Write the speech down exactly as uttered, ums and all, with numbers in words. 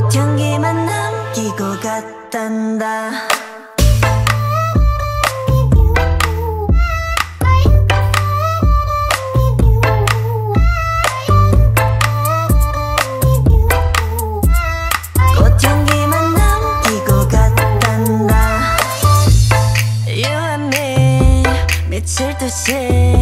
꽃향기만 남기고 갔단다. 꽃향기만 남기고 갔단다. You and me 미칠 듯이